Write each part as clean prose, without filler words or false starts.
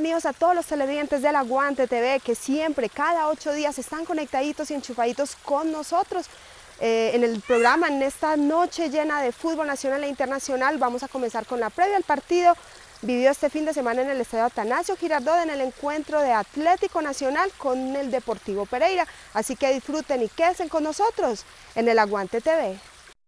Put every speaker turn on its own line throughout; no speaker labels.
bienvenidos a todos los televidentes del Aguante TV que siempre, cada 8 días, están conectaditos y enchufaditos con nosotros. En el programa, en esta noche llena de fútbol nacional e internacional, vamos a comenzar con la previa al partido vivido este fin de semana en el estadio Atanasio Girardot en el encuentro de Atlético Nacional con el Deportivo Pereira. Así que disfruten y quédense con nosotros en el Aguante TV.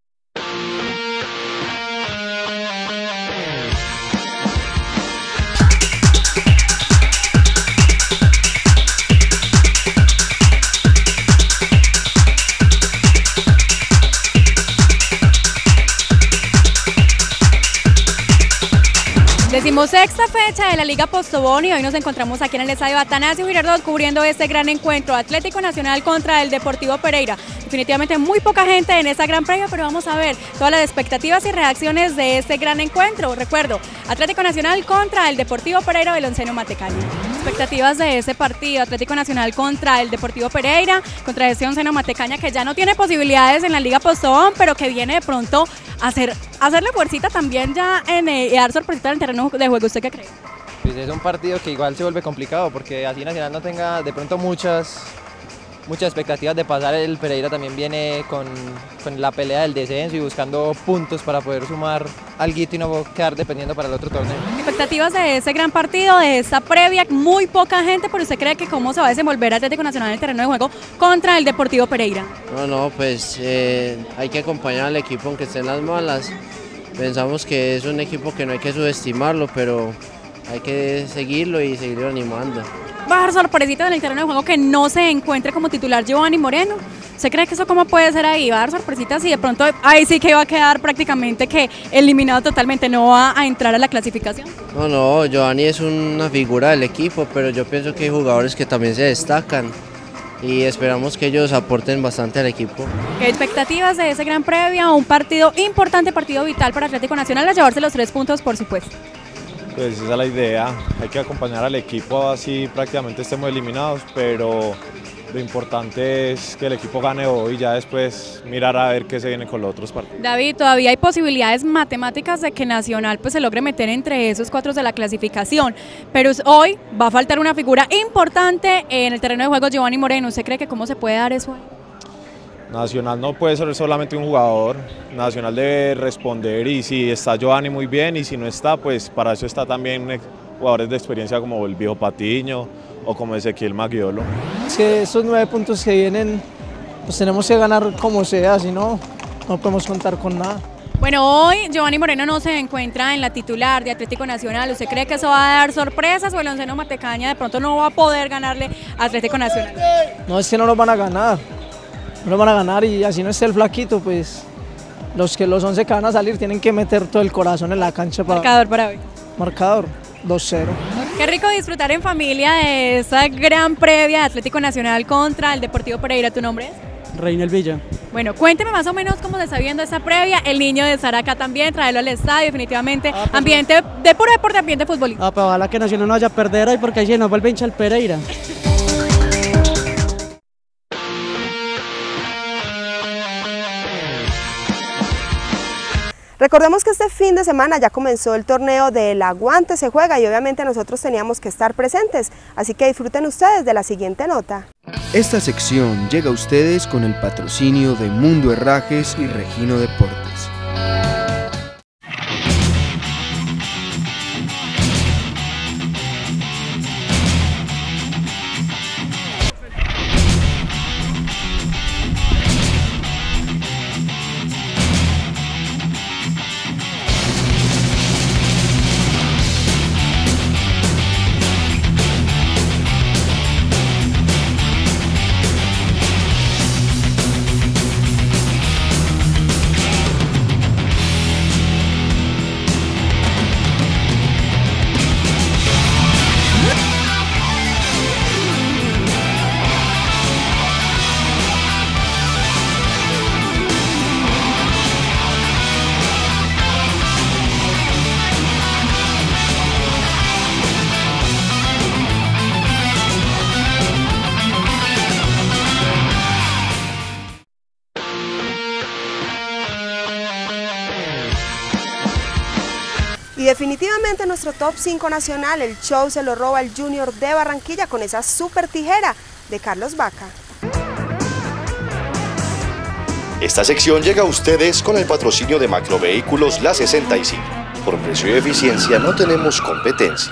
Decimosexta fecha de la Liga Postobón y hoy nos encontramos aquí en el estadio Atanasio Girardot cubriendo este gran encuentro Atlético Nacional contra el Deportivo Pereira. Definitivamente muy poca gente en esta gran previa, pero vamos a ver todas las expectativas y reacciones de este gran encuentro. Recuerdo, Atlético Nacional contra el Deportivo Pereira del Onceno Matecaña. Expectativas de ese partido, Atlético Nacional contra el Deportivo Pereira, contra este Onceno Matecaña que ya no tiene posibilidades en la Liga Postobón, pero que viene de pronto a hacerle fuercita también ya en dar sorpresita en el terreno de juego. ¿Usted qué cree?
Pues es un partido que igual se vuelve complicado porque así Nacional no tenga de pronto muchas expectativas de pasar. El Pereira también viene con la pelea del descenso y buscando puntos para poder sumar alguito y no quedar dependiendo para el otro torneo.
Expectativas de ese gran partido, de esta previa, muy poca gente, pero ¿usted cree que cómo se va a desenvolver Atlético Nacional en el terreno de juego contra el Deportivo Pereira?
No, pues hay que acompañar al equipo aunque esté en las malas. Pensamos que es un equipo que no hay que subestimarlo, pero hay que seguirlo y seguirlo animando.
Va a dar sorpresita en el terreno de juego que no se encuentre como titular Giovanni Moreno. ¿Usted cree que eso cómo puede ser ahí? ¿Va a dar sorpresitas y de pronto ahí sí que va a quedar prácticamente que eliminado totalmente, no va a entrar a la clasificación?
No, Giovanni es una figura del equipo, pero yo pienso que hay jugadores que también se destacan y esperamos que ellos aporten bastante al equipo.
¿Qué expectativas de ese gran previa? Un partido importante, partido vital para Atlético Nacional, a llevarse los 3 puntos, por supuesto.
Pues esa es la idea, hay que acompañar al equipo así prácticamente estemos eliminados, pero lo importante es que el equipo gane hoy y ya después mirar a ver qué se viene con los otros partidos.
David, todavía hay posibilidades matemáticas de que Nacional pues se logre meter entre esos 4 de la clasificación, pero hoy va a faltar una figura importante en el terreno de juego, Giovanni Moreno. ¿Usted cree que cómo se puede dar eso?
Nacional no puede ser solamente un jugador, Nacional debe responder y si está Giovanni muy bien y si no está, pues para eso está también jugadores de experiencia como el viejo Patiño o como Ezequiel Maggiolo.
Es que estos 9 puntos que vienen, pues tenemos que ganar como sea, si no, no podemos contar con nada.
Bueno, hoy Giovanni Moreno no se encuentra en la titular de Atlético Nacional. ¿Usted cree que eso va a dar sorpresas o el Onceno Matecaña de pronto no va a poder ganarle a Atlético Nacional?
No, es que no nos van a ganar. No lo van a ganar y así no esté el flaquito, pues los 11 que van a salir tienen que meter todo el corazón en la cancha.
Marcador para hoy.
Marcador 2-0.
Qué rico disfrutar en familia de esa gran previa de Atlético Nacional contra el Deportivo Pereira. ¿Tu nombre es?
Reinel Villa.
Bueno, cuénteme más o menos cómo se está viendo esta previa. El niño de estar acá también, traerlo al estadio, definitivamente.
Pues,
ambiente de puro deporte, ambiente futbolístico.
Pero ojalá que Nacional no vaya a perder hoy porque allí nos vuelve a hinchar el Pereira.
Recordemos que este fin de semana ya comenzó el torneo del Aguante se juega y obviamente nosotros teníamos que estar presentes, así que disfruten ustedes de la siguiente nota.
Esta sección llega a ustedes con el patrocinio de Mundo Herrajes y Regino Deportes.
Y definitivamente nuestro top 5 nacional, el show se lo roba el Junior de Barranquilla con esa super tijera de Carlos Vaca.
Esta sección llega a ustedes con el patrocinio de Macrovehículos La 65. Por precio y eficiencia no tenemos competencia.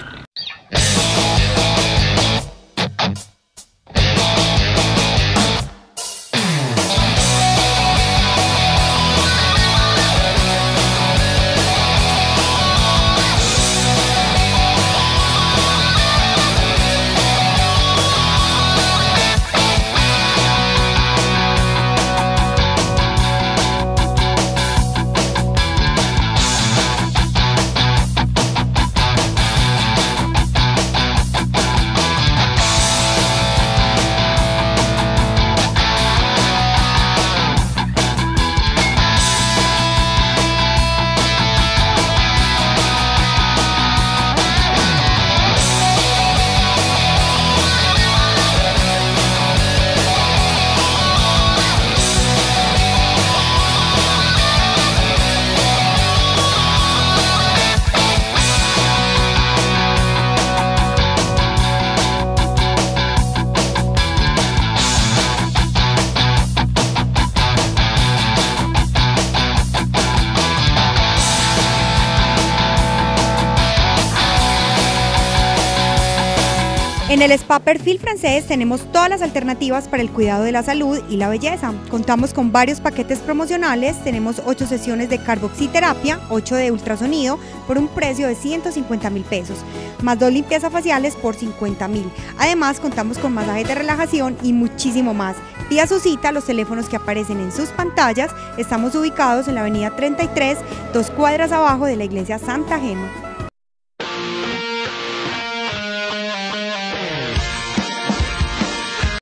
En el Spa Perfil Francés tenemos todas las alternativas para el cuidado de la salud y la belleza. Contamos con varios paquetes promocionales, tenemos 8 sesiones de carboxiterapia, 8 de ultrasonido por un precio de 150.000 pesos, más 2 limpiezas faciales por 50.000. Además contamos con masajes de relajación y muchísimo más. Pida su cita a los teléfonos que aparecen en sus pantallas. Estamos ubicados en la avenida 33, 2 cuadras abajo de la iglesia Santa Gema.